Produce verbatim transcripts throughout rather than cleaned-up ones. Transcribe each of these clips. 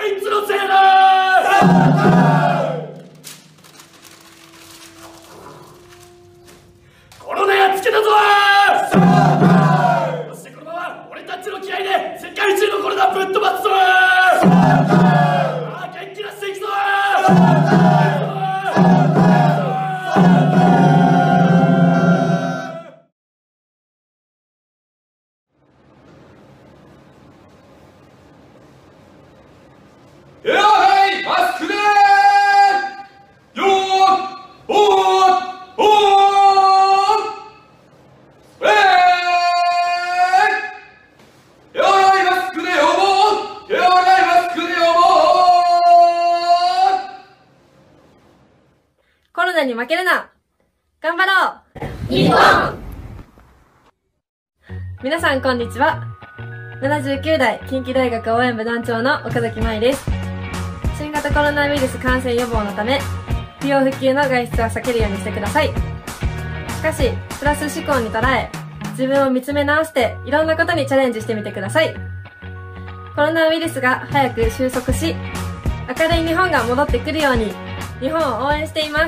あいつのせいだ。コロナやっつけたぞ。そしてこのまま俺たちの気合で世界中のコロナぶっ飛ばすぞ。ああ元気出していくぞ。 エアハイマスクでーよーおーおーえーエアハイマスクで呼ぼうエアハイマスクで呼ぼうコロナに負けるな。頑張ろう日本。皆さんこんにちは。ななじゅうきゅうだい近畿大学応援部団長の岡崎舞です。新型コロナウイルス感染予防のため、不要不急の外出は避けるようにしてください。しかし、プラス思考に捉え、自分を見つめ直して、いろんなことにチャレンジしてみてください。コロナウイルスが早く収束し、明るい日本が戻ってくるように、日本を応援しています。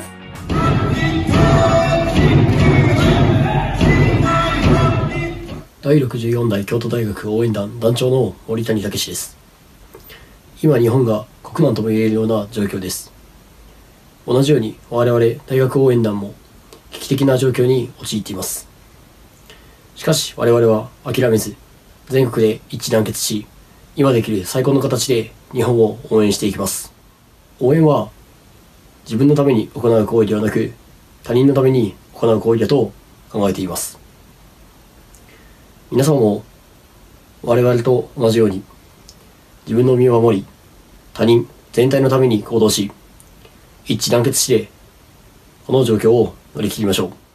だいろくじゅうよんだい京都大学応援団団長の森谷武です。今日本が国難とも言えるような状況です。同じように我々大学応援団も危機的な状況に陥っています。しかし我々は諦めず、全国で一致団結し、今できる最高の形で日本を応援していきます。応援は自分のために行う行為ではなく、他人のために行う行為だと考えています。皆さんも我々と同じように自分の身を守り、他人全体のために行動し、一致団結してこの状況を乗り切りましょう。